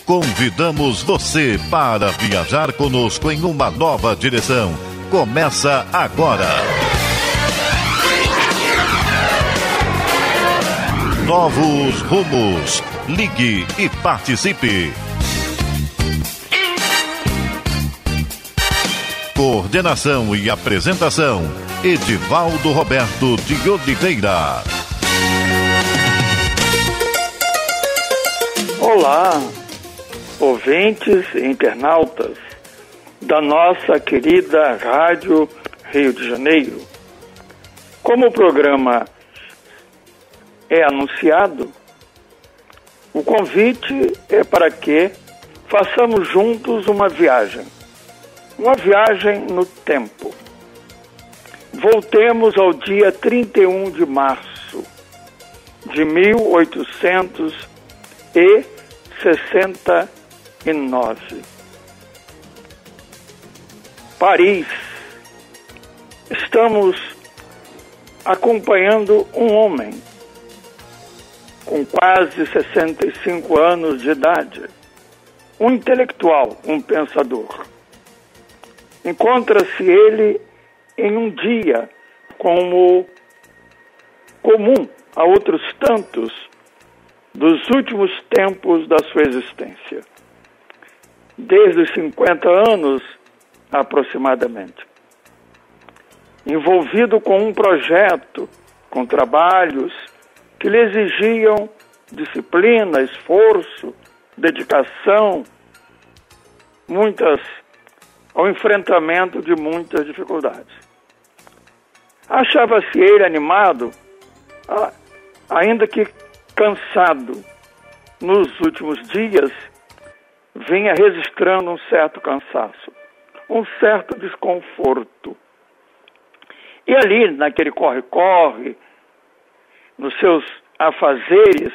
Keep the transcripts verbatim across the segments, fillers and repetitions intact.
Convidamos você para viajar conosco em uma nova direção. Começa agora. Novos rumos. Ligue e participe. Coordenação e apresentação: Edivaldo Roberto de Oliveira. Olá, ouvintes e internautas da nossa querida Rádio Rio de Janeiro. Como o programa é anunciado, o convite é para que façamos juntos uma viagem, uma viagem no tempo. Voltemos ao dia trinta e um de março de mil oitocentos e sessenta e nove. Paris. Estamos acompanhando um homem com quase sessenta e cinco anos de idade, um intelectual, um pensador. Encontra-se ele em um dia como comum a outros tantos dos últimos tempos da sua existência, desde os cinquenta anos aproximadamente, envolvido com um projeto, com trabalhos que lhe exigiam disciplina, esforço, dedicação, muitas, ao enfrentamento de muitas dificuldades. Achava-se ele animado, ainda que cansado. Nos últimos dias, vinha registrando um certo cansaço, um certo desconforto. E ali, naquele corre-corre, nos seus afazeres,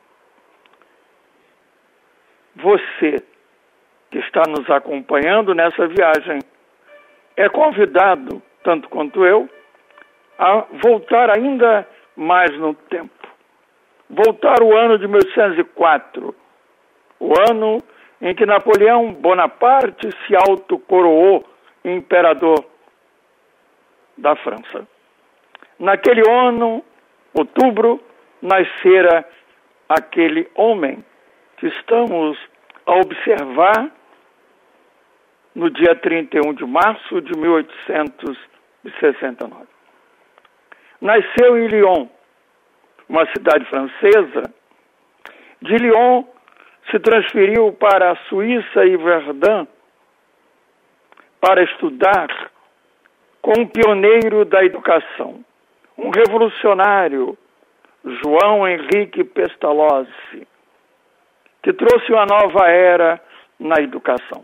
você que está nos acompanhando nessa viagem é convidado, tanto quanto eu, a voltar ainda mais no tempo. Voltar ao ano de mil oitocentos e quatro, o ano em que Napoleão Bonaparte se autocoroou imperador da França. Naquele ano, outubro, nascera aquele homem que estamos a observar no dia trinta e um de março de mil oitocentos e sessenta e nove. Nasceu em Lyon, uma cidade francesa. De Lyon se transferiu para a Suíça e Verdun para estudar com um pioneiro da educação, um revolucionário, João Henrique Pestalozzi, que trouxe uma nova era na educação.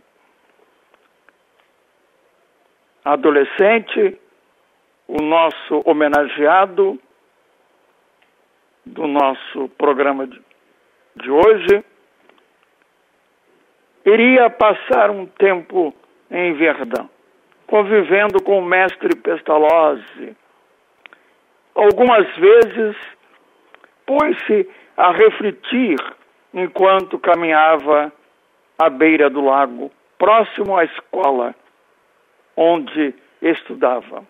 Adolescente, o nosso homenageado do nosso programa de, de hoje, iria passar um tempo em Verdun, convivendo com o mestre Pestalozzi. Algumas vezes pôs-se a refletir enquanto caminhava à beira do lago, próximo à escola onde estudava.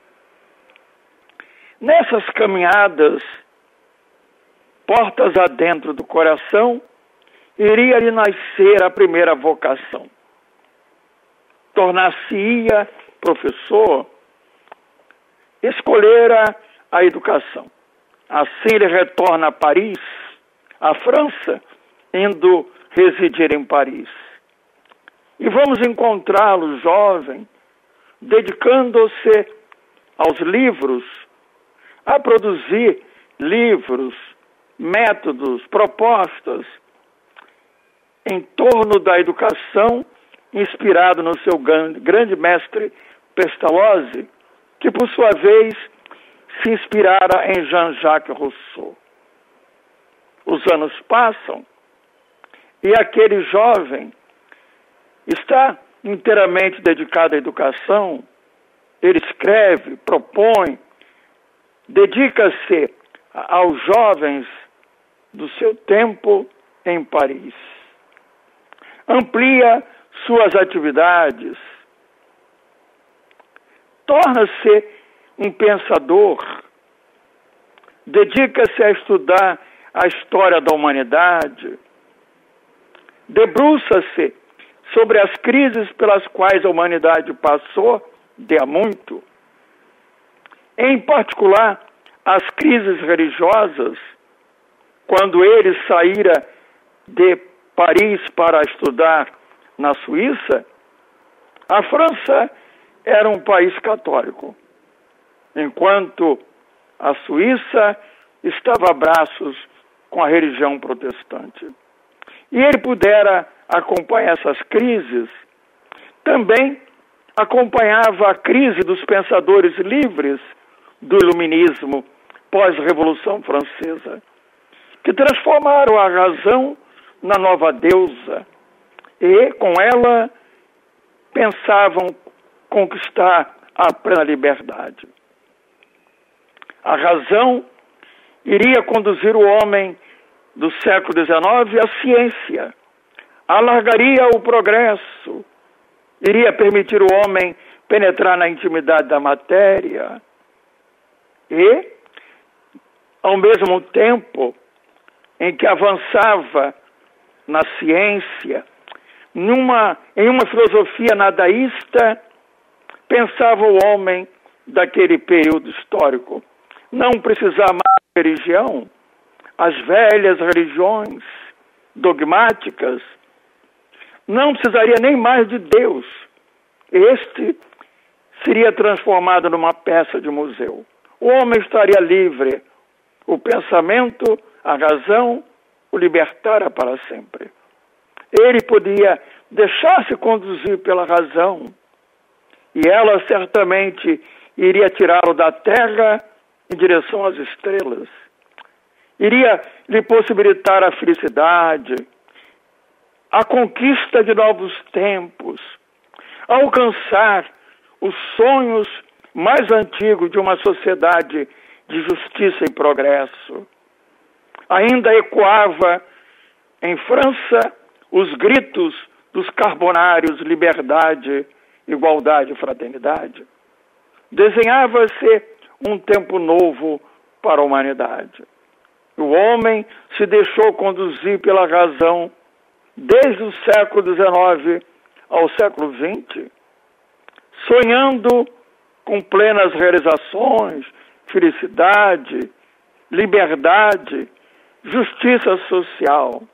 Nessas caminhadas, portas adentro do coração, iria lhe nascer a primeira vocação. Tornar-se-ia professor, escolhera a educação. Assim ele retorna a Paris, a França, indo residir em Paris. E vamos encontrá-lo jovem, dedicando-se aos livros, a produzir livros, métodos, propostas em torno da educação, inspirado no seu grande mestre Pestalozzi, que por sua vez se inspirara em Jean-Jacques Rousseau. Os anos passam e aquele jovem está inteiramente dedicado à educação. Ele escreve, propõe, dedica-se aos jovens do seu tempo em Paris. amplia suas atividades, torna-se um pensador, dedica-se a estudar a história da humanidade, debruça-se sobre as crises pelas quais a humanidade passou de há muito, em particular as crises religiosas, quando ele saíra de Paris para estudar na Suíça. A França era um país católico, enquanto a Suíça estava a braços com a religião protestante. E ele pudera acompanhar essas crises. Também acompanhava a crise dos pensadores livres do iluminismo pós-Revolução Francesa, que transformaram a razão na nova deusa e, com ela, pensavam conquistar a plena liberdade. A razão iria conduzir o homem do século dezenove à ciência, alargaria o progresso, iria permitir o homem penetrar na intimidade da matéria e, ao mesmo tempo em que avançava na ciência, numa, em uma filosofia nadaísta, pensava o homem daquele período histórico não precisar mais de religião, as velhas religiões dogmáticas, não precisaria nem mais de Deus. Este seria transformado numa peça de museu. O homem estaria livre, o pensamento, a razão, o libertara para sempre. Ele podia deixar-se conduzir pela razão, e ela certamente iria tirá-lo da terra em direção às estrelas. Iria lhe possibilitar a felicidade, a conquista de novos tempos, alcançar os sonhos mais antigos de uma sociedade de justiça e progresso. Ainda ecoava em França os gritos dos carbonários: liberdade, igualdade e fraternidade. Desenhava-se um tempo novo para a humanidade. O homem se deixou conduzir pela razão desde o século dezenove ao século vinte, sonhando com plenas realizações, felicidade, liberdade, justiça social.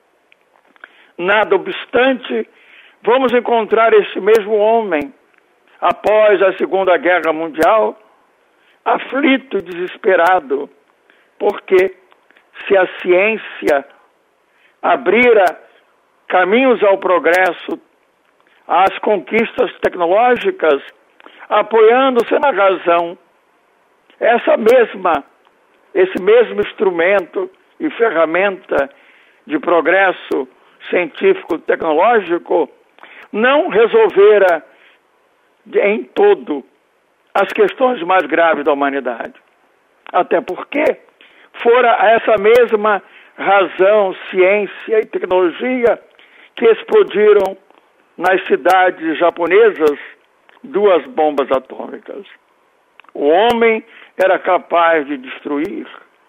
Nada obstante, vamos encontrar este mesmo homem, após a Segunda Guerra Mundial, aflito e desesperado, porque se a ciência abrira caminhos ao progresso, às conquistas tecnológicas, apoiando-se na razão, essa mesma, esse mesmo instrumento e ferramenta de progresso científico-tecnológico não resolvera em todo as questões mais graves da humanidade. Até porque fora essa mesma razão, ciência e tecnologia que explodiram nas cidades japonesas duas bombas atômicas. O homem era capaz de destruir.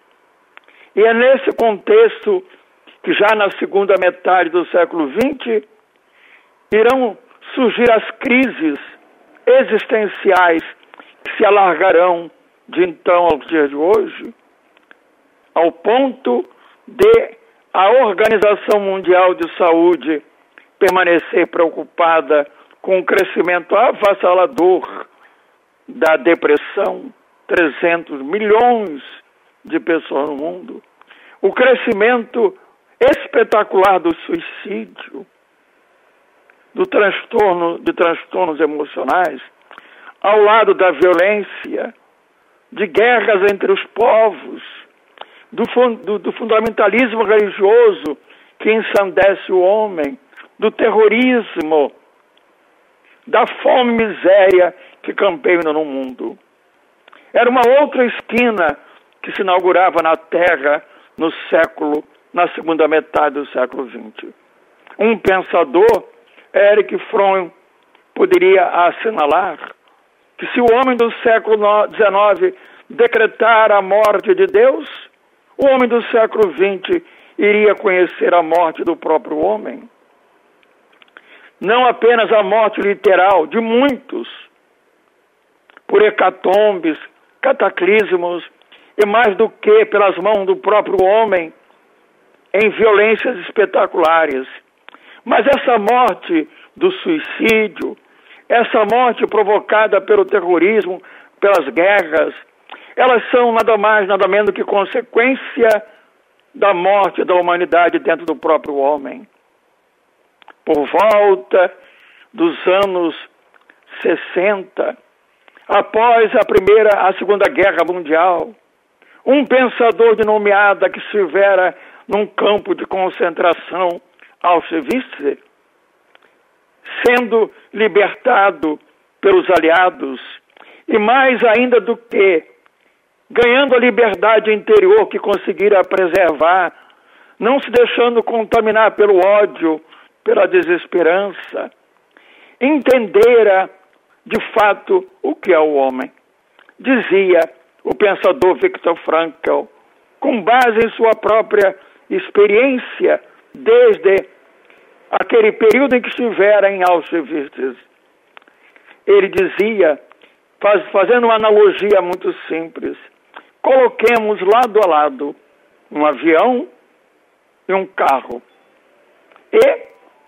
E é nesse contexto que já na segunda metade do século vinte irão surgir as crises existenciais que se alargarão de então aos dias de hoje, ao ponto de a Organização Mundial de Saúde permanecer preocupada com o crescimento avassalador da depressão, trezentos milhões de pessoas no mundo, o crescimento espetacular do suicídio, do transtorno, de transtornos emocionais, ao lado da violência, de guerras entre os povos, do, do, do fundamentalismo religioso que ensandece o homem, do terrorismo, da fome e miséria que campeiam no mundo. Era uma outra esquina que se inaugurava na Terra no século, na segunda metade do século vinte. um pensador, Erich Fromm, poderia assinalar que se o homem do século dezenove decretar a morte de Deus, o homem do século vinte iria conhecer a morte do próprio homem. Não apenas a morte literal de muitos, por hecatombes, cataclismos, e mais do que pelas mãos do próprio homem, em violências espetaculares. Mas essa morte do suicídio, essa morte provocada pelo terrorismo, pelas guerras, elas são nada mais, nada menos que consequência da morte da humanidade dentro do próprio homem. Por volta dos anos sessenta, após a primeira, a segunda guerra mundial, um pensador denominado que estivera num campo de concentração, Auschwitz, sendo libertado pelos aliados, e mais ainda do que ganhando a liberdade interior que conseguira preservar, não se deixando contaminar pelo ódio, pela desesperança, entendera de fato o que é o homem. Dizia o pensador Viktor Frankl, com base em sua própria experiência, desde aquele período em que estivera em Auschwitz. Ele dizia, faz, fazendo uma analogia muito simples, coloquemos lado a lado um avião e um carro. E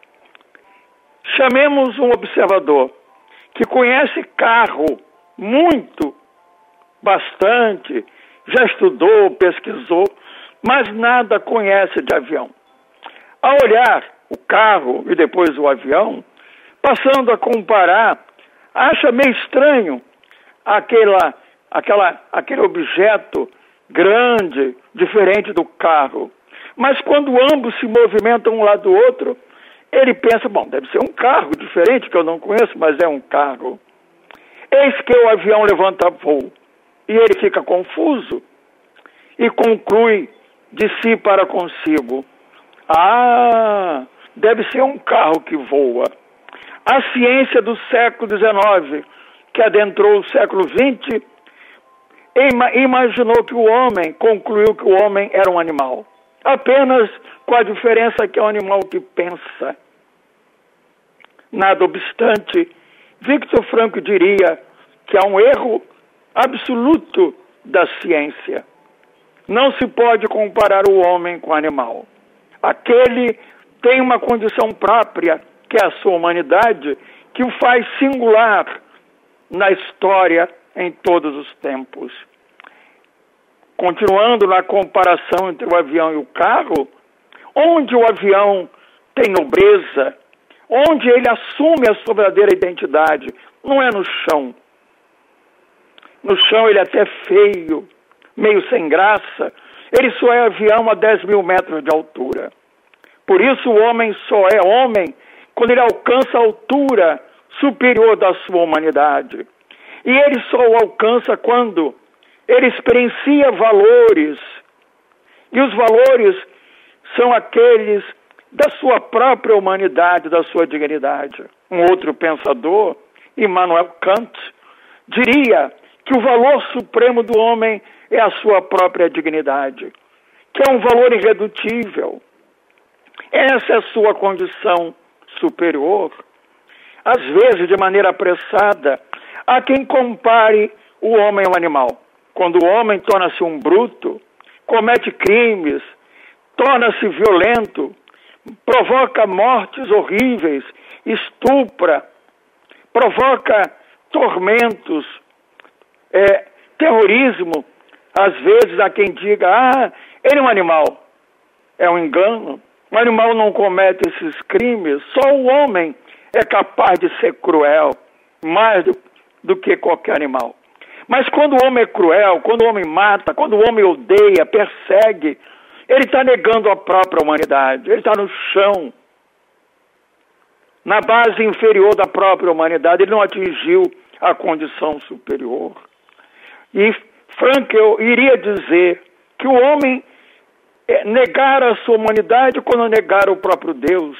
chamemos um observador que conhece carro muito, bastante, já estudou, pesquisou, mas nada conhece de avião. Ao olhar o carro e depois o avião, passando a comparar, acha meio estranho aquela, aquela, aquele objeto grande, diferente do carro. Mas quando ambos se movimentam um lado do outro, ele pensa, bom, deve ser um carro diferente, que eu não conheço, mas é um carro. Eis que o avião levanta voo. E ele fica confuso e conclui de si para consigo, ah, deve ser um carro que voa. A ciência do século dezenove, que adentrou o século vinte, imaginou que o homem, concluiu que o homem era um animal. Apenas com a diferença que é um animal que pensa. Nada obstante, Viktor Frankl diria que há um erro absoluto da ciência. Não se pode comparar o homem com o animal. Aquele tem uma condição própria, que é a sua humanidade, que o faz singular na história em todos os tempos. Continuando na comparação entre o avião e o carro, onde o avião tem nobreza, onde ele assume a sua verdadeira identidade, não é no chão. No chão ele é até feio, meio sem graça. Ele só é avião a dez mil metros de altura. Por isso o homem só é homem quando ele alcança a altura superior da sua humanidade. E ele só o alcança quando ele experiencia valores. E os valores são aqueles da sua própria humanidade, da sua dignidade. Um outro pensador, Immanuel Kant, diria que o valor supremo do homem é a sua própria dignidade, que é um valor irredutível. Essa é a sua condição superior. Às vezes, de maneira apressada, há quem compare o homem ao animal. Quando o homem torna-se um bruto, comete crimes, torna-se violento, provoca mortes horríveis, estupra, provoca tormentos, é, terrorismo. Às vezes há quem diga, ah, ele é um animal. É um engano. O animal não comete esses crimes. Só o homem é capaz de ser cruel, mais do, do que qualquer animal. Mas quando o homem é cruel, quando o homem mata, quando o homem odeia, persegue, ele está negando a própria humanidade. Ele está no chão, na base inferior da própria humanidade. Ele não atingiu a condição superior. E Frankl iria dizer que o homem negar a sua humanidade quando negar o próprio Deus.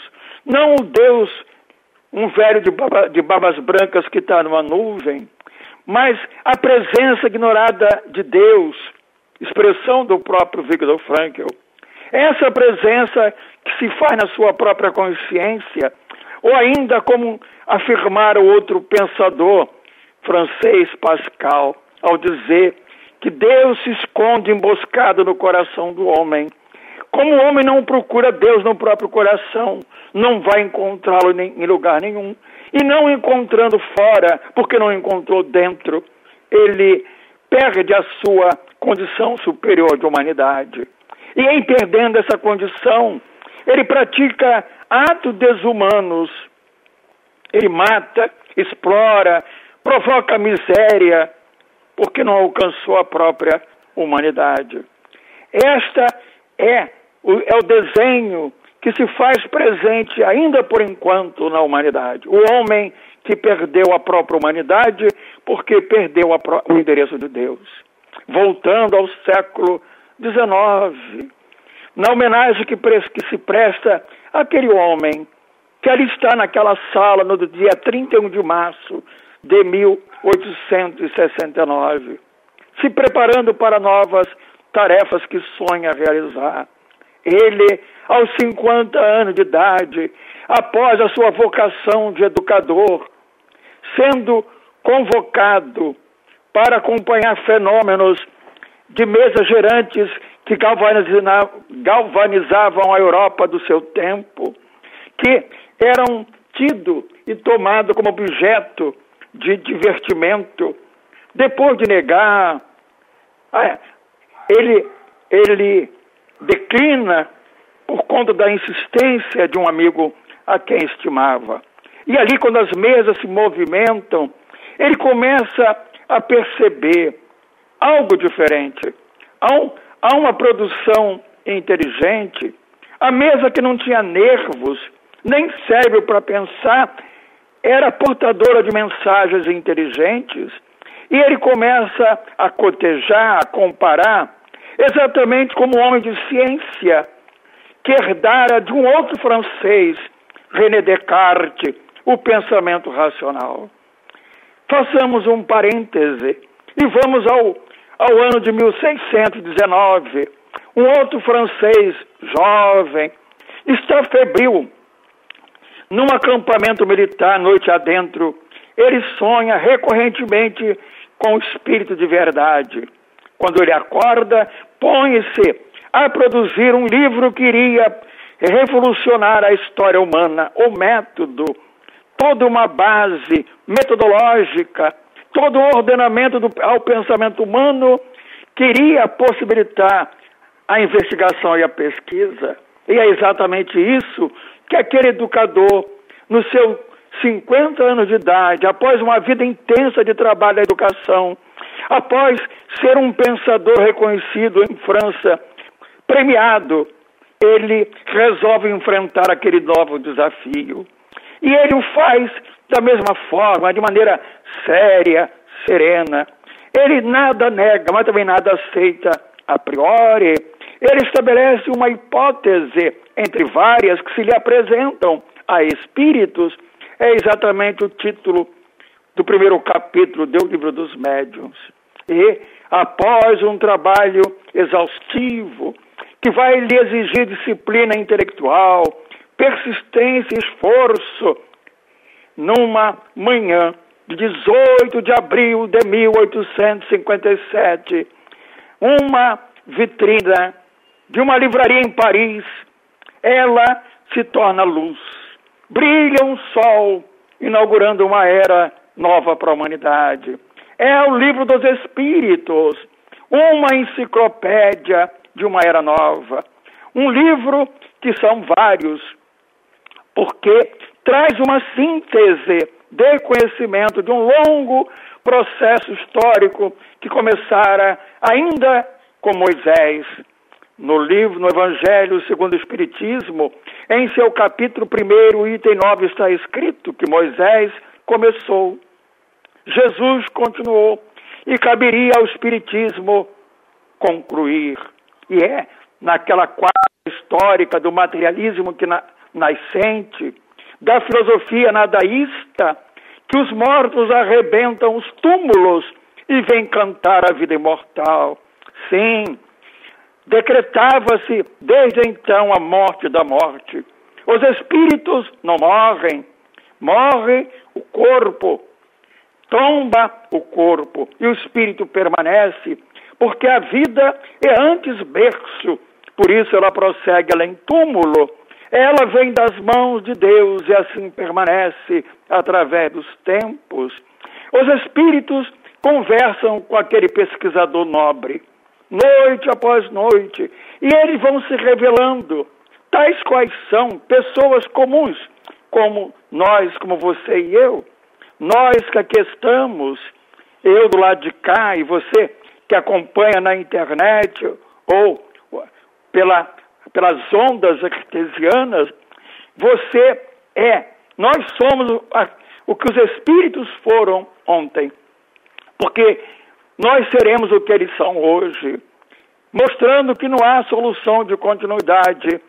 Não o Deus, um velho de, baba, de barbas brancas que está numa nuvem, mas a presença ignorada de Deus, expressão do próprio Viktor Frankl. Essa presença que se faz na sua própria consciência, ou ainda como afirmara o outro pensador francês Pascal, ao dizer que Deus se esconde emboscado no coração do homem. Como o homem não procura Deus no próprio coração, não vai encontrá-lo em lugar nenhum. E não encontrando fora, porque não encontrou dentro, ele perde a sua condição superior de humanidade. E em perdendo essa condição, ele pratica atos desumanos. Ele mata, explora, provoca miséria, porque não alcançou a própria humanidade. Esta é o, é o desenho que se faz presente ainda por enquanto na humanidade. O homem que perdeu a própria humanidade porque perdeu a, o endereço de Deus. Voltando ao século dezenove, na homenagem que, que se presta àquele homem que ali está naquela sala no dia trinta e um de março de mil oitocentos e sessenta e nove, se preparando para novas tarefas que sonha realizar. Ele, aos cinquenta anos de idade, após a sua vocação de educador, sendo convocado para acompanhar fenômenos de mesas girantes que galvanizavam a Europa do seu tempo, que eram tidos e tomados como objeto de divertimento, depois de negar, ele, ele declina por conta da insistência de um amigo a quem estimava. E ali, quando as mesas se movimentam, ele começa a perceber algo diferente. Há, um, há uma produção inteligente, a mesa que não tinha nervos, nem cérebro para pensar, era portadora de mensagens inteligentes, e ele começa a cotejar, a comparar, exatamente como homem de ciência, que herdara de um outro francês, René Descartes, o pensamento racional. Façamos um parêntese e vamos ao, ao ano de mil seiscentos e dezenove. Um outro francês jovem está febril. Num acampamento militar, noite adentro, ele sonha recorrentemente com o espírito de verdade. Quando ele acorda, põe-se a produzir um livro que iria revolucionar a história humana, o método, toda uma base metodológica, todo um ordenamento do, ao pensamento humano que iria possibilitar a investigação e a pesquisa. E é exatamente isso que aquele educador, nos seus cinquenta anos de idade, após uma vida intensa de trabalho na educação, após ser um pensador reconhecido em França, premiado, ele resolve enfrentar aquele novo desafio. E ele o faz da mesma forma, de maneira séria, serena. Ele nada nega, mas também nada aceita a priori. Ele estabelece uma hipótese entre várias que se lhe apresentam a espíritos. É exatamente o título do primeiro capítulo do Livro dos Médiuns. E, após um trabalho exaustivo, que vai lhe exigir disciplina intelectual, persistência e esforço, numa manhã de dezoito de abril de mil oitocentos e cinquenta e sete, uma vitrina de uma livraria em Paris, ela se torna luz. Brilha um sol, inaugurando uma era nova para a humanidade. É o Livro dos Espíritos, uma enciclopédia de uma era nova. Um livro que são vários, porque traz uma síntese de conhecimento de um longo processo histórico que começara ainda com Moisés. No livro, no Evangelho segundo o Espiritismo, em seu capítulo primeiro, item nove, está escrito que Moisés começou, Jesus continuou, e caberia ao Espiritismo concluir. E é naquela quadra histórica do materialismo que na, nascente, da filosofia nadaísta, que os mortos arrebentam os túmulos e vêm cantar a vida imortal. Sim, decretava-se desde então a morte da morte. Os espíritos não morrem, morre o corpo, tomba o corpo e o espírito permanece, porque a vida é antes berço, por isso ela prossegue além túmulo. Ela vem das mãos de Deus e assim permanece através dos tempos. Os espíritos conversam com aquele pesquisador nobre, noite após noite, e eles vão se revelando, tais quais são pessoas comuns, como nós, como você e eu. Nós que aqui estamos, eu do lado de cá e você que acompanha na internet ou pela, pelas ondas artesianas, você é, nós somos a, o que os espíritos foram ontem, porque nós seremos o que eles são hoje, mostrando que não há solução de continuidade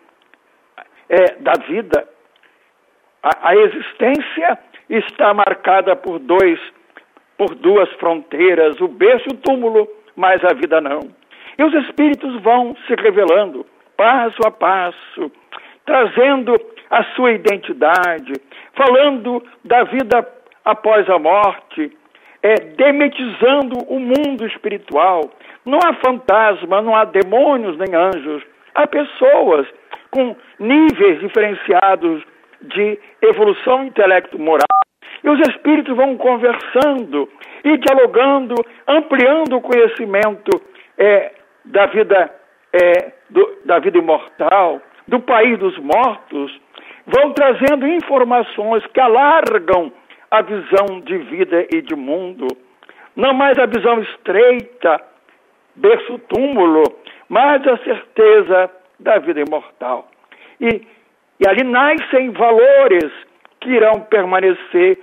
é, da vida. A, a existência está marcada por dois, por duas fronteiras, o berço e o túmulo, mas a vida não. E os espíritos vão se revelando, passo a passo, trazendo a sua identidade, falando da vida após a morte, é, demetizando o mundo espiritual. Não há fantasma, não há demônios nem anjos, há pessoas com níveis diferenciados de evolução intelecto-moral. E os espíritos vão conversando e dialogando, ampliando o conhecimento é, da vida, é, do, da vida imortal, do país dos mortos, vão trazendo informações que alargam a visão de vida e de mundo. Não mais a visão estreita, berço-túmulo, mas a certeza da vida imortal. E, e ali nascem valores que irão permanecer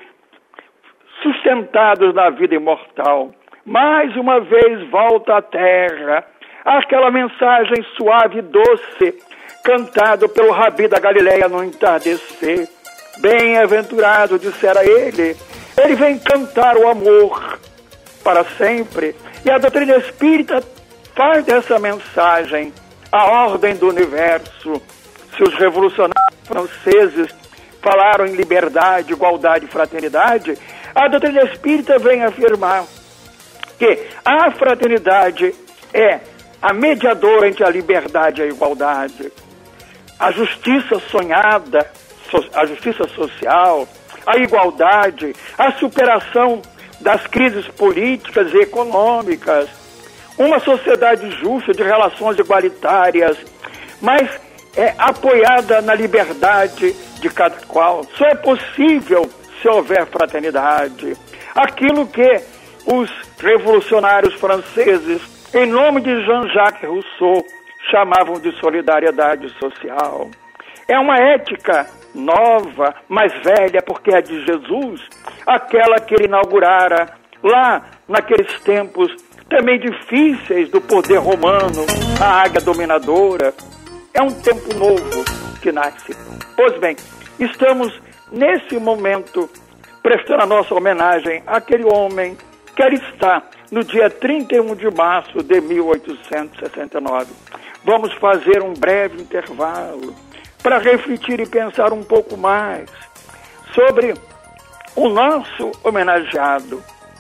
sustentados na vida imortal. Mais uma vez volta à terra aquela mensagem suave e doce, cantado pelo Rabi da Galileia no entardecer. Bem-aventurado, dissera ele, ele vem cantar o amor para sempre. E a doutrina espírita faz dessa mensagem a ordem do universo. Se os revolucionários franceses falaram em liberdade, igualdade e fraternidade, a doutrina espírita vem afirmar que a fraternidade é a mediadora entre a liberdade e a igualdade, a justiça sonhada, a justiça social, a igualdade, a superação das crises políticas e econômicas, uma sociedade justa de relações igualitárias, mas é apoiada na liberdade de cada qual. Só é possível se houver fraternidade. Aquilo que os revolucionários franceses, em nome de Jean-Jacques Rousseau, chamavam de solidariedade social. É uma ética nova, mais velha, porque é de Jesus, aquela que ele inaugurara lá naqueles tempos também difíceis do poder romano, a águia dominadora. É um tempo novo que nasce. Pois bem, estamos nesse momento prestando a nossa homenagem àquele homem que ali está no dia trinta e um de março de mil oitocentos e sessenta e nove. Vamos fazer um breve intervalo para refletir e pensar um pouco mais sobre o nosso homenageado.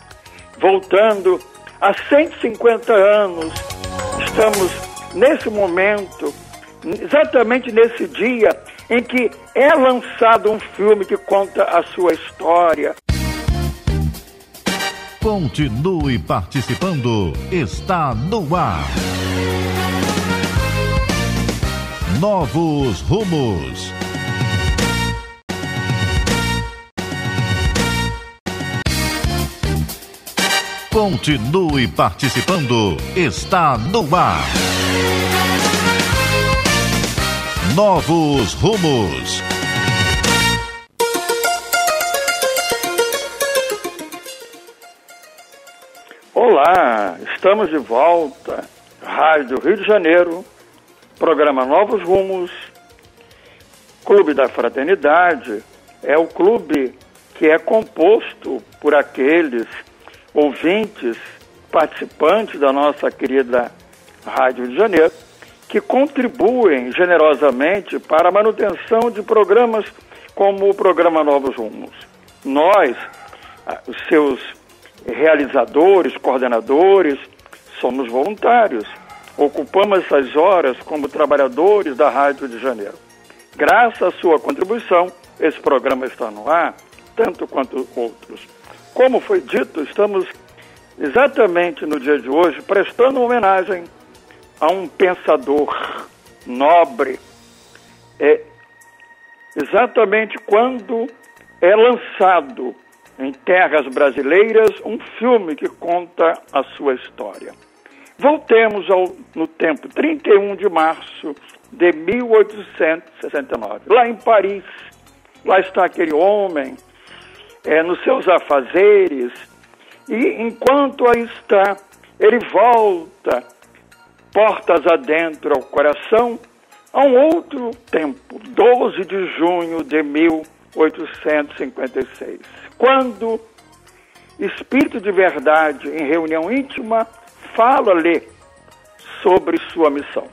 Voltando a cento e cinquenta anos, estamos nesse momento, exatamente nesse dia em que é lançado um filme que conta a sua história. Continue participando, está no ar. Novos Rumos. Continue participando, está no ar. Novos Rumos. Olá, estamos de volta. Rádio Rio de Janeiro, programa Novos Rumos. Clube da Fraternidade é o clube que é composto por aqueles ouvintes, participantes da nossa querida Rádio de Janeiro, que contribuem generosamente para a manutenção de programas como o programa Novos Rumos. Nós, os seus realizadores, coordenadores, somos voluntários. Ocupamos essas horas como trabalhadores da Rádio de Janeiro. Graças à sua contribuição, esse programa está no ar, tanto quanto outros. Como foi dito, estamos exatamente no dia de hoje prestando homenagem a um pensador nobre. É exatamente quando é lançado em terras brasileiras um filme que conta a sua história. Voltemos ao, no tempo, trinta e um de março de mil oitocentos e sessenta e nove, lá em Paris. Lá está aquele homem, é, nos seus afazeres, e enquanto aí está, ele volta, portas adentro ao coração, a um outro tempo, doze de junho de mil oitocentos e cinquenta e seis, quando Espírito de Verdade, em reunião íntima, fala-lhe sobre sua missão.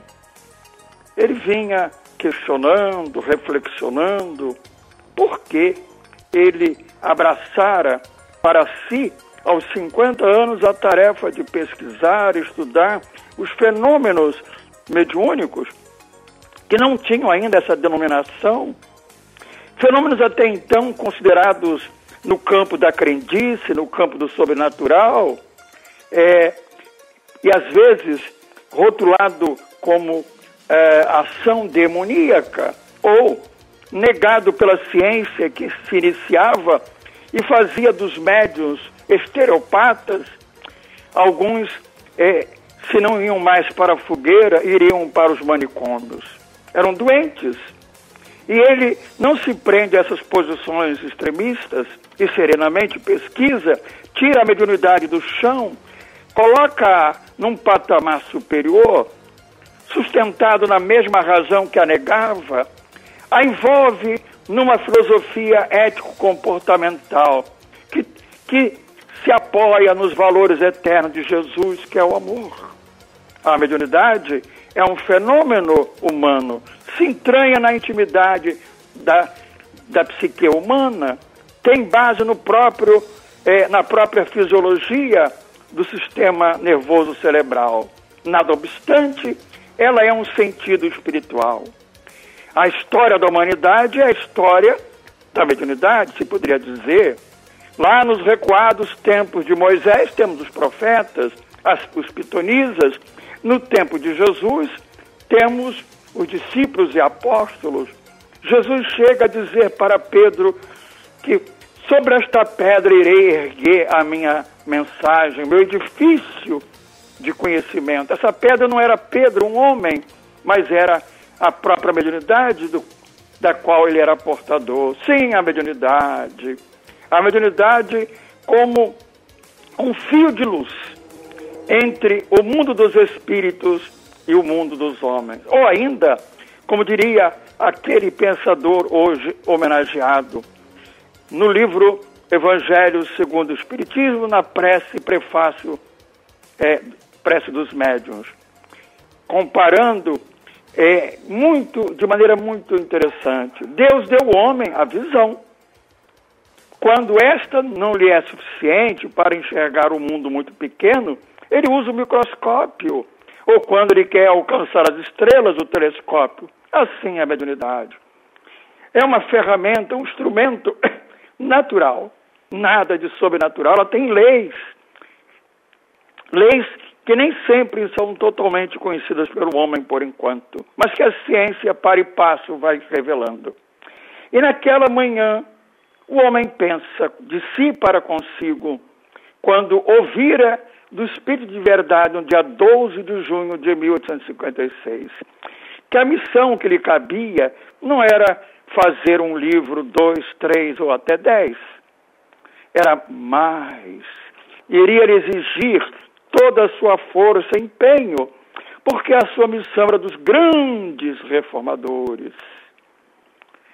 Ele vinha questionando, reflexionando, por que ele abraçara para si, aos cinquenta anos, a tarefa de pesquisar, estudar os fenômenos mediúnicos, que não tinham ainda essa denominação, fenômenos até então considerados no campo da crendice, no campo do sobrenatural, é, e às vezes rotulado como é, ação demoníaca, ou negado pela ciência que se iniciava e fazia dos médiuns estereopatas. Alguns, é, se não iam mais para a fogueira, iriam para os manicômios. Eram doentes. E ele não se prende a essas posições extremistas e serenamente pesquisa, tira a mediunidade do chão, coloca num patamar superior, sustentado na mesma razão que a negava, a envolve numa filosofia ético-comportamental que, que se apoia nos valores eternos de Jesus, que é o amor. A mediunidade é um fenômeno humano, se entranha na intimidade da, da psique humana, tem base no próprio, eh, na própria fisiologia do sistema nervoso cerebral. Nada obstante, ela é um sentido espiritual. A história da humanidade é a história da mediunidade, se poderia dizer. Lá nos recuados tempos de Moisés, temos os profetas, as, os pitonisas. No tempo de Jesus, temos os discípulos e apóstolos. Jesus chega a dizer para Pedro que sobre esta pedra irei erguer a minha mensagem, meu edifício de conhecimento. Essa pedra não era Pedro, um homem, mas era a própria mediunidade do, da qual ele era portador. Sim, a mediunidade. A mediunidade como um fio de luz entre o mundo dos espíritos e o mundo dos homens. Ou ainda, como diria aquele pensador hoje homenageado, no livro Evangelho segundo o Espiritismo, na prece prefácio, é, prece dos médiuns, comparando é, muito, de maneira muito interessante. Deus deu ao homem a visão. Quando esta não lhe é suficiente para enxergar o mundo muito pequeno, ele usa o microscópio, ou quando ele quer alcançar as estrelas, o telescópio. Assim é a mediunidade. É uma ferramenta, um instrumento natural, nada de sobrenatural. Ela tem leis, leis que nem sempre são totalmente conhecidas pelo homem por enquanto, mas que a ciência, para e passo, vai revelando. E naquela manhã, o homem pensa de si para consigo, quando ouvira do Espírito de Verdade, no dia doze de junho de mil oitocentos e cinquenta e seis, que a missão que lhe cabia não era fazer um livro, dois, três ou até dez. Era mais. Iria lhe exigir toda a sua força e empenho, porque a sua missão era dos grandes reformadores.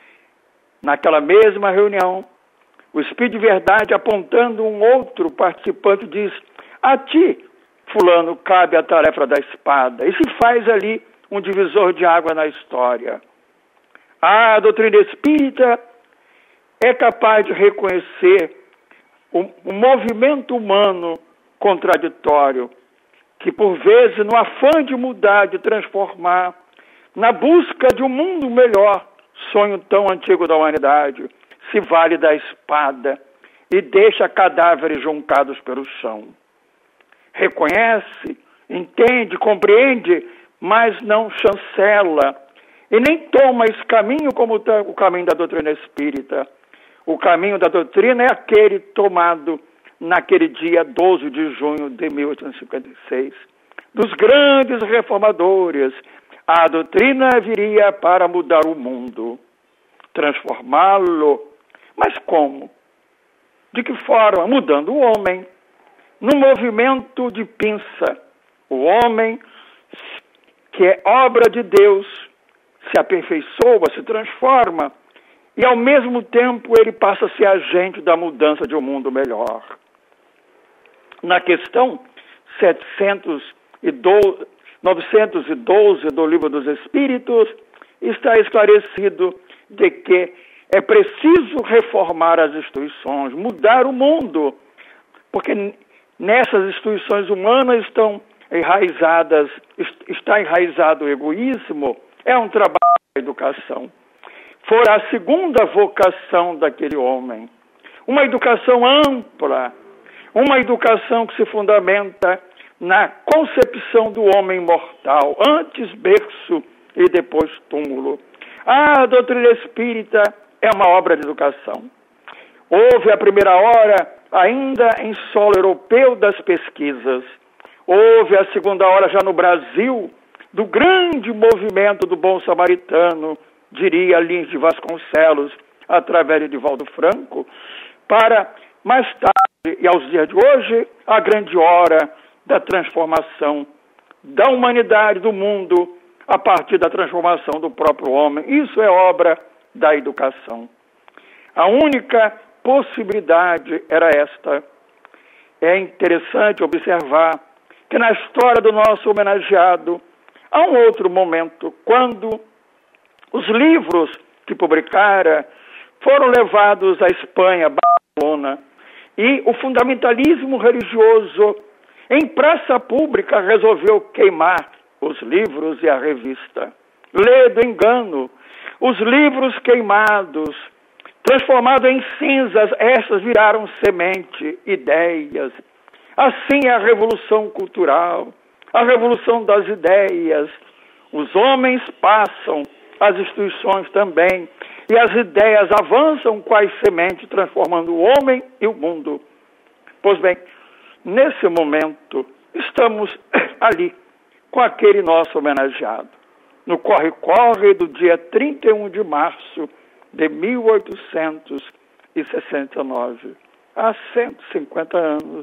Naquela mesma reunião, o Espírito de Verdade, apontando um outro participante, diz: a ti, fulano, cabe a tarefa da espada. E se faz ali um divisor de água na história. A doutrina espírita é capaz de reconhecer o, o movimento humano contraditório, que por vezes, no afã de mudar, de transformar, na busca de um mundo melhor, sonho tão antigo da humanidade, se vale da espada e deixa cadáveres juncados pelo chão. Reconhece, entende, compreende, mas não chancela e nem toma esse caminho como o caminho da doutrina espírita. O caminho da doutrina é aquele tomado naquele dia doze de junho de mil oitocentos e cinquenta e seis, dos grandes reformadores. A doutrina viria para mudar o mundo, transformá-lo. Mas como? De que forma? Mudando o homem, num movimento de pinça. O homem, que é obra de Deus, se aperfeiçoa, se transforma, e ao mesmo tempo ele passa a ser agente da mudança de um mundo melhor. Na questão novecentos e doze do Livro dos Espíritos, está esclarecido de que é preciso reformar as instituições, mudar o mundo, porque nessas instituições humanas estão enraizadas, está enraizado o egoísmo. É um trabalho da educação. Fora a segunda vocação daquele homem. Uma educação ampla, uma educação que se fundamenta na concepção do homem mortal, antes berço e depois túmulo. A doutrina espírita é uma obra de educação. Houve a primeira hora ainda em solo europeu das pesquisas. Houve a segunda hora já no Brasil, do grande movimento do bom samaritano, diria Lins de Vasconcelos, através de Divaldo Franco, para, mais tarde e aos dias de hoje, a grande hora da transformação da humanidade, do mundo, a partir da transformação do próprio homem. Isso é obra da educação. A única possibilidade era esta. É interessante observar que na história do nosso homenageado há um outro momento, quando os livros que publicara foram levados à Espanha, Barcelona, e o fundamentalismo religioso em praça pública resolveu queimar os livros e a revista. Lê do engano, os livros queimados, transformados em cinzas, essas viraram semente, ideias. Assim é a revolução cultural, a revolução das ideias. Os homens passam, as instituições também, e as ideias avançam quais sementes, transformando o homem e o mundo. Pois bem, nesse momento, estamos ali, com aquele nosso homenageado, no corre-corre do dia trinta e um de março de mil oitocentos e sessenta e nove, há cento e cinquenta anos,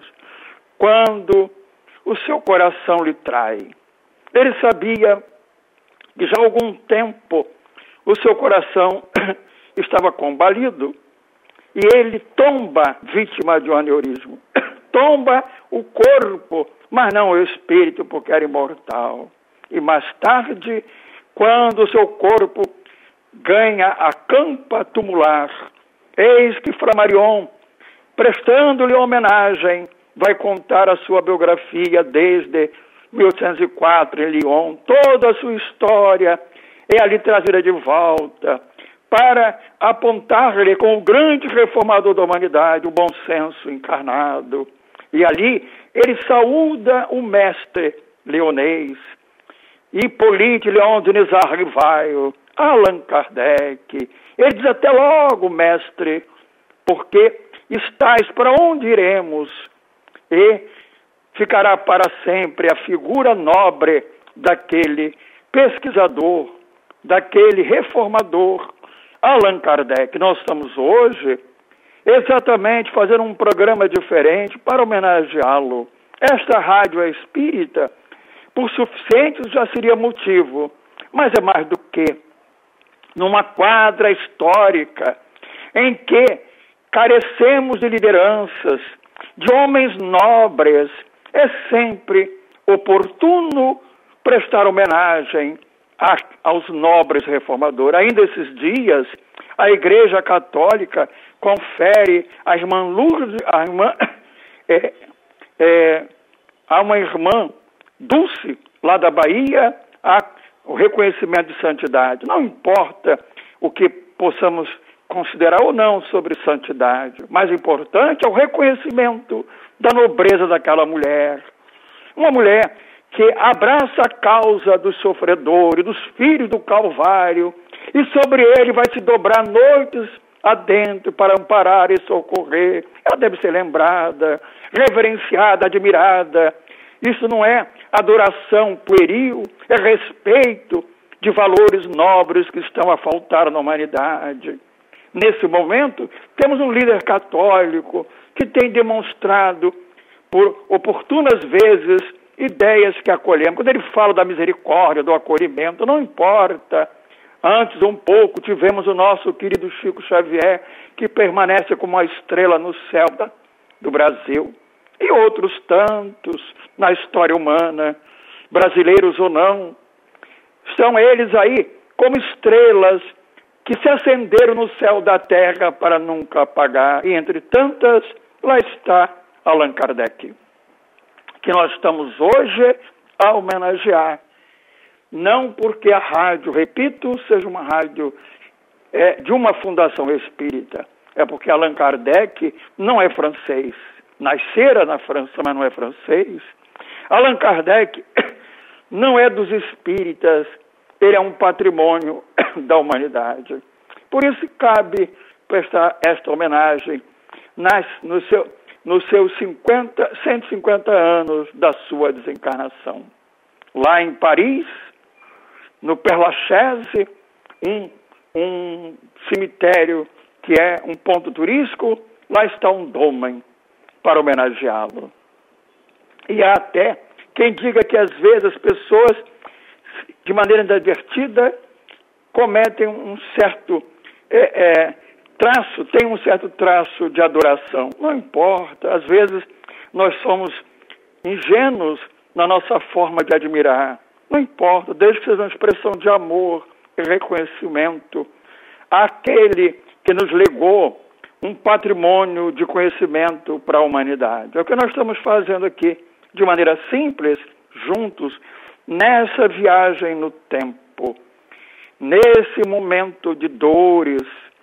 quando o seu coração lhe trai. Ele sabia que já há algum tempo o seu coração estava combalido e ele tomba vítima de um aneurisma. Tomba o corpo, mas não o espírito, porque era imortal. E mais tarde, quando o seu corpo ganha a campa tumular, eis que Flammarion, prestando-lhe homenagem, vai contar a sua biografia desde mil oitocentos e quatro em Lyon, toda a sua história é ali trazida de volta para apontar-lhe como o grande reformador da humanidade, o bom senso encarnado. E ali ele saúda o mestre leonês, Hippolyte Léon Denis Rivaio, Allan Kardec. Ele diz: até logo, mestre, porque estais para onde iremos, e ficará para sempre a figura nobre daquele pesquisador, daquele reformador, Allan Kardec. Nós estamos hoje exatamente fazendo um programa diferente para homenageá-lo. Esta rádio é espírita, por suficiente já seria motivo, mas é mais do que numa quadra histórica em que carecemos de lideranças, de homens nobres, é sempre oportuno prestar homenagem a, aos nobres reformadores. Ainda esses dias, a Igreja Católica confere à irmã Lourdes, a irmã, é, é, a uma irmã Dulce, lá da Bahia, a, o reconhecimento de santidade. Não importa o que possamos considerar ou não sobre santidade. O mais importante é o reconhecimento da nobreza daquela mulher. Uma mulher que abraça a causa dos sofredores, dos filhos do Calvário, e sobre ele vai se dobrar noites adentro para amparar e socorrer. Ela deve ser lembrada, reverenciada, admirada. Isso não é adoração pueril, é respeito de valores nobres que estão a faltar na humanidade. Nesse momento, temos um líder católico que tem demonstrado, por oportunas vezes, ideias que acolhemos. Quando ele fala da misericórdia, do acolhimento, não importa. Antes, um pouco, tivemos o nosso querido Chico Xavier, que permanece como uma estrela no céu da, do Brasil. E outros tantos na história humana, brasileiros ou não. São eles aí como estrelas que se acenderam no céu da terra para nunca apagar. E entre tantas, lá está Allan Kardec, que nós estamos hoje a homenagear. Não porque a rádio, repito, seja uma rádio é, de uma fundação espírita. É porque Allan Kardec não é francês. Nascera na França, mas não é francês. Allan Kardec não é dos espíritas. Ele é um patrimônio da humanidade. Por isso cabe prestar esta homenagem nas, no seu, nos seus cinquenta, cento e cinquenta anos da sua desencarnação. Lá em Paris, no Père Lachaise, um, um cemitério que é um ponto turístico, lá está um dômen para homenageá-lo. E há até quem diga que às vezes as pessoas, de maneira inadvertida, cometem um certo é, é, traço, tem um certo traço de adoração. Não importa, às vezes nós somos ingênuos na nossa forma de admirar. Não importa, desde que seja uma expressão de amor e reconhecimento àquele que nos legou um patrimônio de conhecimento para a humanidade. É o que nós estamos fazendo aqui, de maneira simples, juntos, nessa viagem no tempo, nesse momento de dores,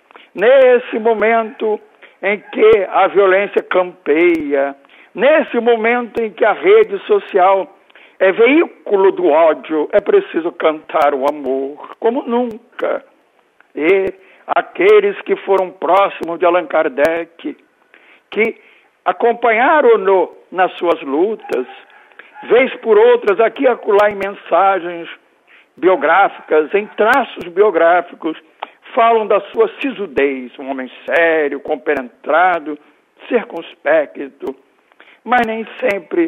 nesse momento em que a violência campeia, nesse momento em que a rede social é veículo do ódio, é preciso cantar o amor, como nunca. E aqueles que foram próximos de Allan Kardec, que acompanharam-no nas suas lutas, vez por outras, aqui e acolá em mensagens biográficas, em traços biográficos, falam da sua sisudez, um homem sério, compenetrado, circunspecto, mas nem sempre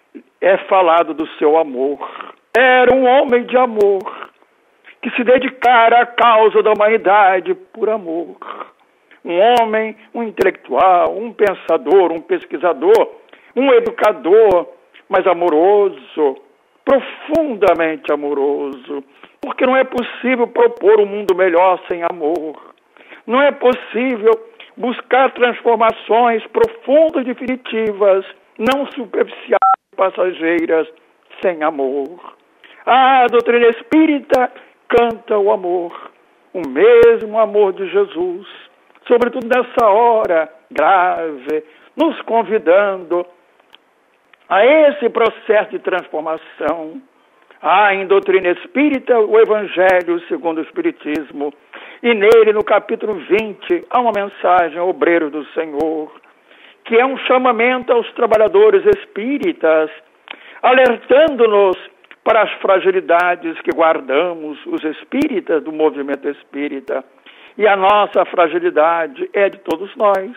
é falado do seu amor. Era um homem de amor, que se dedicara à causa da humanidade por amor. Um homem, um intelectual, um pensador, um pesquisador, um educador, mas amoroso, profundamente amoroso, porque não é possível propor um mundo melhor sem amor. Não é possível buscar transformações profundas e definitivas, não superficiais e passageiras, sem amor. A doutrina espírita canta o amor, o mesmo amor de Jesus, sobretudo nessa hora grave, nos convidando a esse processo de transformação. Há em doutrina espírita o Evangelho segundo o Espiritismo, e nele, no capítulo vinte, há uma mensagem ao obreiro do Senhor, que é um chamamento aos trabalhadores espíritas, alertando-nos para as fragilidades que guardamos, os espíritas do movimento espírita. E a nossa fragilidade é de todos nós.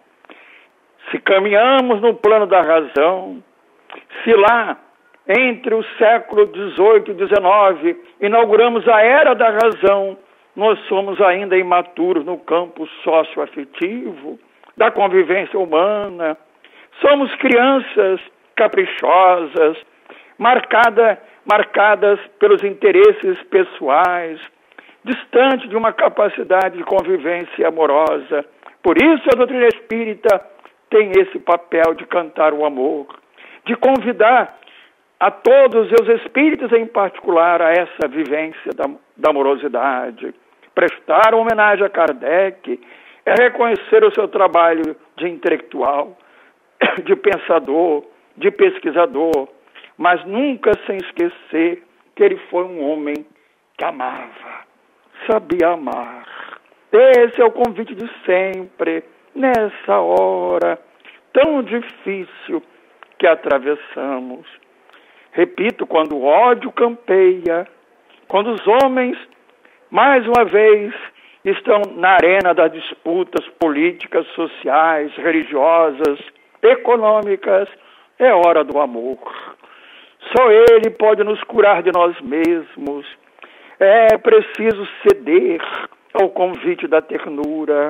Se caminhamos no plano da razão, se lá, entre o século dezoito e dezenove, inauguramos a era da razão, nós somos ainda imaturos no campo socioafetivo, da convivência humana. Somos crianças caprichosas, marcada, marcadas pelos interesses pessoais, distante de uma capacidade de convivência amorosa. Por isso a doutrina espírita tem esse papel de cantar o amor, de convidar a todos os espíritos em particular a essa vivência da, da amorosidade. Prestar uma homenagem a Kardec é reconhecer o seu trabalho de intelectual, de pensador, de pesquisador, mas nunca sem esquecer que ele foi um homem que amava, sabia amar. Esse é o convite de sempre, nessa hora tão difícil que atravessamos. Repito, quando o ódio campeia, quando os homens, mais uma vez, estão na arena das disputas políticas, sociais, religiosas, econômicas, é hora do amor. Só Ele pode nos curar de nós mesmos. É preciso ceder ao convite da ternura.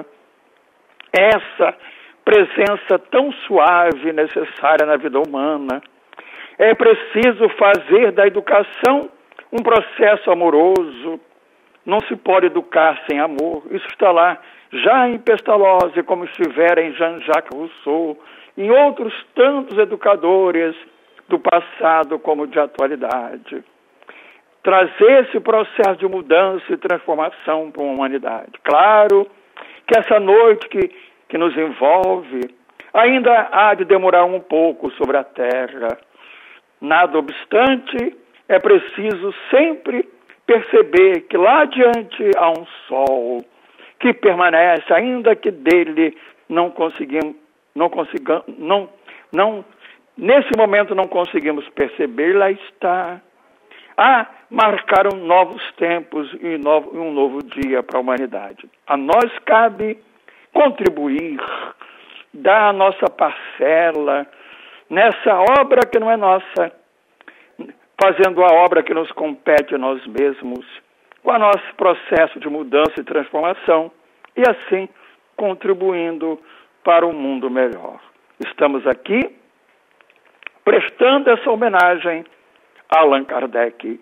Essa presença tão suave e necessária na vida humana. É preciso fazer da educação um processo amoroso. Não se pode educar sem amor. Isso está lá, já em Pestalozzi, como estivera em Jean-Jacques Rousseau, em outros tantos educadores do passado como de atualidade. Trazer esse processo de mudança e transformação para a humanidade. Claro que essa noite que, que nos envolve ainda há de demorar um pouco sobre a Terra. Nada obstante, é preciso sempre perceber que lá adiante há um sol que permanece, ainda que dele não conseguimos, não consigamos, não, não, nesse momento não conseguimos perceber, lá está. Ah, marcaram novos tempos e novo, um novo dia para a humanidade. A nós cabe contribuir, dar a nossa parcela nessa obra que não é nossa, fazendo a obra que nos compete a nós mesmos, com o nosso processo de mudança e transformação, e assim contribuindo para um mundo melhor. Estamos aqui prestando essa homenagem a Allan Kardec,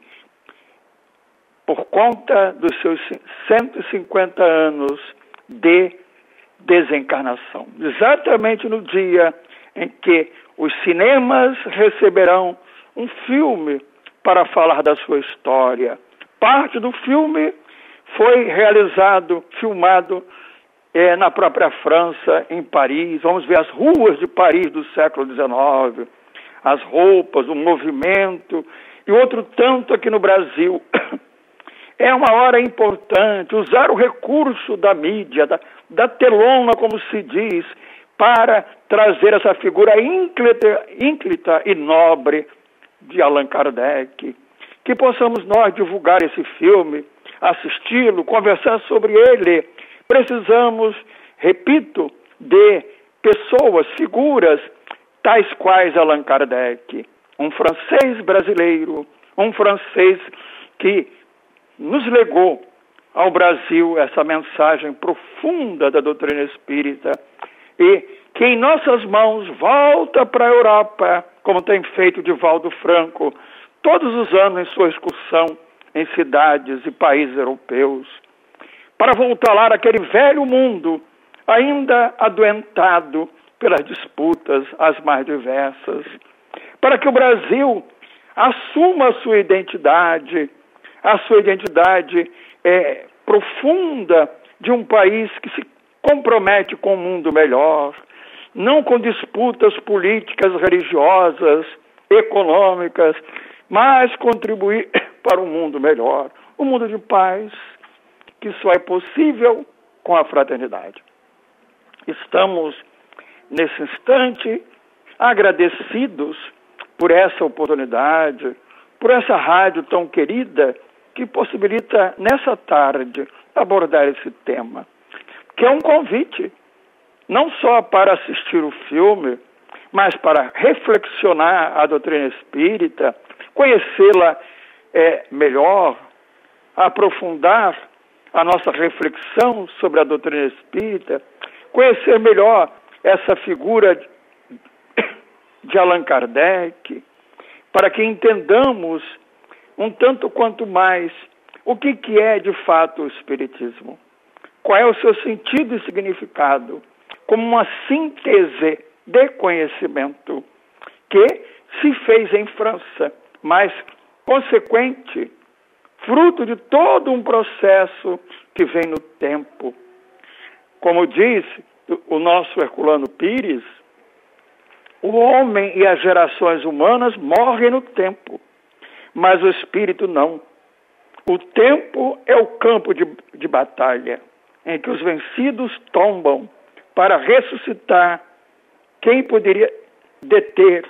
por conta dos seus cento e cinquenta anos de desencarnação. Exatamente no dia em que os cinemas receberão um filme para falar da sua história. Parte do filme foi realizado, filmado é, na própria França, em Paris. Vamos ver as ruas de Paris do século dezenove, as roupas, o movimento e outro tanto aqui no Brasil. É uma hora importante usar o recurso da mídia, da, da telona, como se diz, para trazer essa figura ínclita, ínclita e nobre de Allan Kardec. Que possamos nós divulgar esse filme, assisti-lo, conversar sobre ele. Precisamos, repito, de pessoas, figuras, tais quais Allan Kardec, um francês brasileiro, um francês que nos legou ao Brasil essa mensagem profunda da doutrina espírita e que em nossas mãos volta para a Europa, como tem feito Divaldo Franco, todos os anos em sua excursão em cidades e países europeus, para voltar lá aquele velho mundo, ainda adoentado pelas disputas as mais diversas, para que o Brasil assuma a sua identidade, a sua identidade é, profunda de um país que se compromete com um mundo melhor, não com disputas políticas, religiosas, econômicas, mas contribuir para um mundo melhor, um mundo de paz, que só é possível com a fraternidade. Estamos, nesse instante, agradecidos por essa oportunidade, por essa rádio tão querida, que possibilita, nessa tarde, abordar esse tema, que é um convite, não só para assistir o filme, mas para reflexionar a doutrina espírita, conhecê-la é, melhor, aprofundar a nossa reflexão sobre a doutrina espírita, conhecer melhor essa figura de Allan Kardec, para que entendamos um tanto quanto mais o que, que é de fato o Espiritismo, qual é o seu sentido e significado, como uma síntese de conhecimento que se fez em França, mas consequente, fruto de todo um processo que vem no tempo. Como diz o nosso Herculano Pires, o homem e as gerações humanas morrem no tempo, mas o espírito não. O tempo é o campo de, de batalha, em que os vencidos tombam para ressuscitar. Quem poderia deter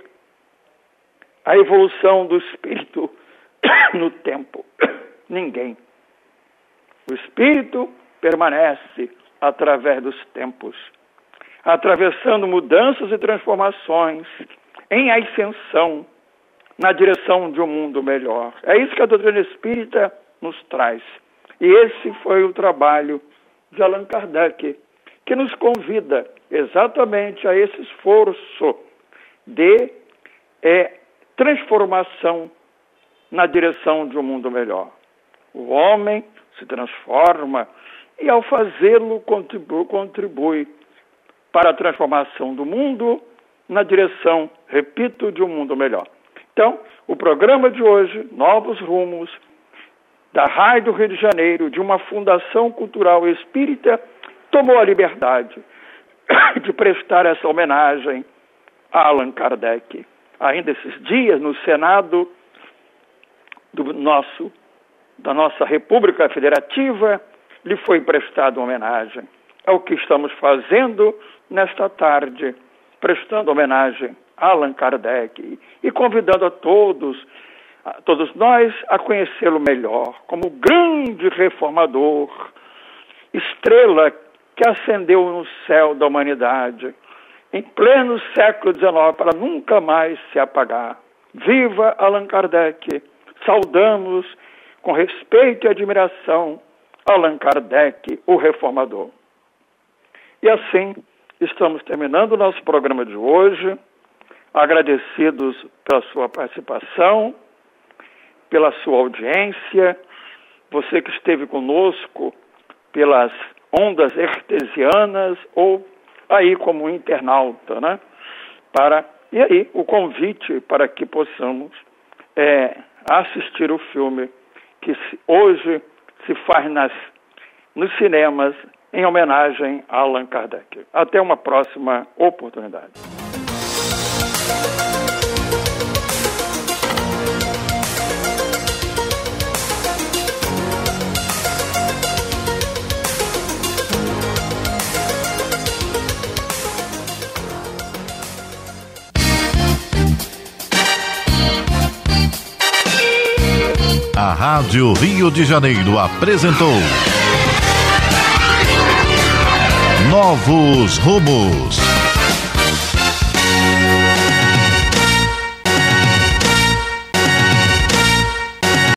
a evolução do espírito no tempo? Ninguém. O espírito permanece através dos tempos, atravessando mudanças e transformações em ascensão na direção de um mundo melhor. É isso que a doutrina espírita nos traz. E esse foi o trabalho de Allan Kardec, que nos convida exatamente a esse esforço de é, transformação na direção de um mundo melhor. O homem se transforma e, ao fazê-lo, contribui, contribui para a transformação do mundo na direção, repito, de um mundo melhor. Então, o programa de hoje, Novos Rumos, da Rádio Rio de Janeiro, de uma fundação cultural espírita, tomou a liberdade de prestar essa homenagem a Allan Kardec. Ainda esses dias, no Senado do nosso, da nossa República Federativa, lhe foi prestada uma homenagem. É o que estamos fazendo nesta tarde, prestando homenagem a Allan Kardec e convidando a todos, a todos nós a conhecê-lo melhor como grande reformador, estrela que acendeu no céu da humanidade em pleno século dezenove para nunca mais se apagar. Viva Allan Kardec! Saudamos com respeito e admiração Allan Kardec, o reformador. E assim, estamos terminando o nosso programa de hoje, agradecidos pela sua participação, pela sua audiência, você que esteve conosco pelas ondas artesianas ou aí como internauta, né? Para, e aí o convite para que possamos é, assistir o filme que se, hoje se faz nas, nos cinemas em homenagem a Allan Kardec. Até uma próxima oportunidade. A Rádio Rio de Janeiro apresentou Novos Rumos.